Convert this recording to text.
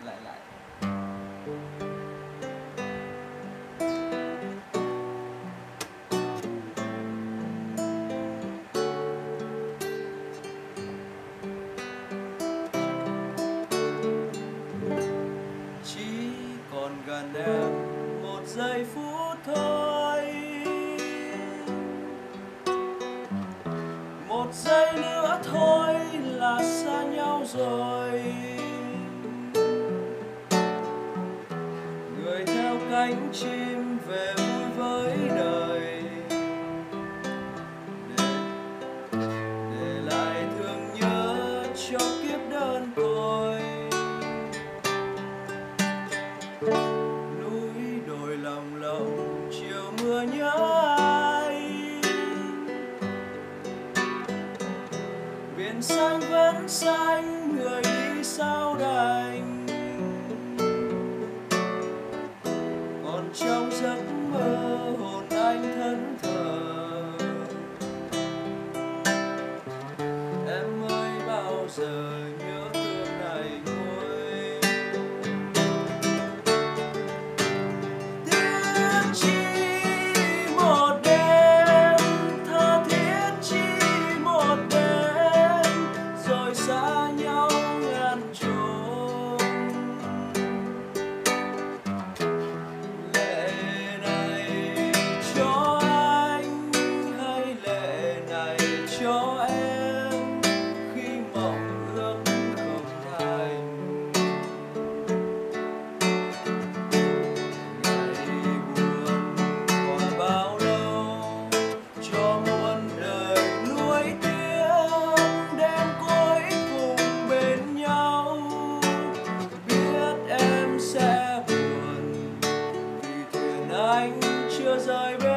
lại lại. Chỉ còn gần em một giây phút thôi, một giây nữa thôi là xa nhau rồi. Người theo cánh chim về vui với đời, để lại thương nhớ cho kiếp đơn côi. Núi đồi lồng lộng chiều mưa nhớ ai, biển xanh vẫn xanh người đi sao đành. Còn trong giấc mơ hồn anh thẫn thờ, em ơi bao giờ nhớ thương này ngôi. Tiếc chi một đêm, tha thiết chi một đêm, rồi xa nhau ngàn chốn. Lệ này cho anh hay lệ này cho em, khi mộng ước không thành. Ngày buồn còn bao lâu cho muôn đời nuối tiếc, đến cuối cùng bên nhau. Biết em sẽ buồn vì thuyền anh chưa rời bên.